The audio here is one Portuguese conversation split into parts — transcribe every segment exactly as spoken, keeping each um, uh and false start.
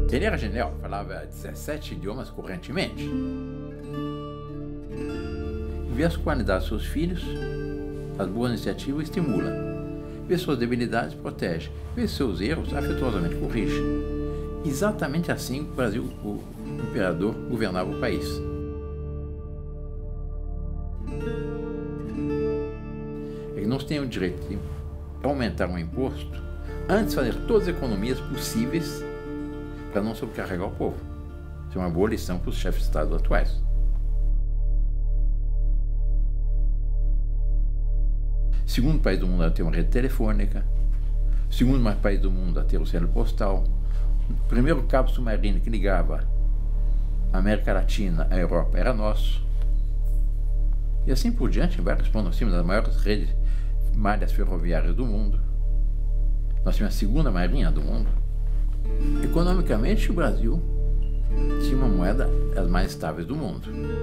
Ele era genial, falava dezessete idiomas correntemente. Vê as qualidades dos seus filhos, as boas iniciativas estimula. Vê suas debilidades, protege. Vê seus erros, afetuosamente corrige. Exatamente assim o Brasil, o imperador, governava o país. Ele não tem o direito de aumentar um imposto antes de fazer todas as economias possíveis para não sobrecarregar o povo. Isso é uma boa lição para os chefes de Estado atuais. Segundo país do mundo a ter uma rede telefônica, segundo mais país do mundo a ter o selo postal, o primeiro cabo submarino que ligava a América Latina à Europa era nosso. E assim por diante, vários pontos, nós tínhamos as maiores redes, malhas ferroviárias do mundo. Nós tínhamos a segunda marinha do mundo. Economicamente, o Brasil tinha uma moeda das mais estáveis do mundo.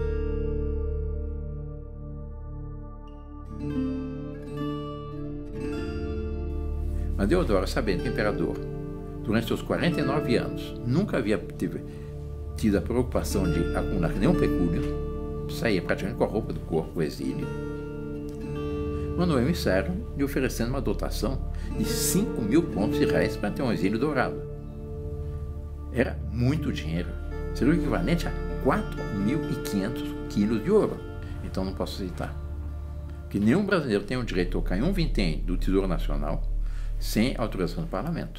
Mas Deodoro, sabendo que o imperador, durante seus quarenta e nove anos, nunca havia teve, tido a preocupação de acumular nenhum pecúlio, saía praticamente com a roupa do corpo, o exílio, mandou um emissário lhe oferecendo uma dotação de cinco mil contos de reais para ter um exílio dourado. Era muito dinheiro, seria o equivalente a quatro mil e quinhentos quilos de ouro. Então não posso aceitar. Que nenhum brasileiro tem o direito de tocar em um vintém do Tesouro Nacional sem autorização do parlamento.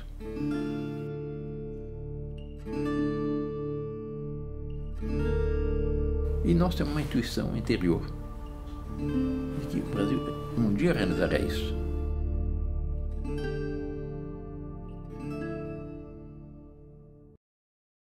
E nós temos uma intuição interior de que o Brasil um dia realizará isso.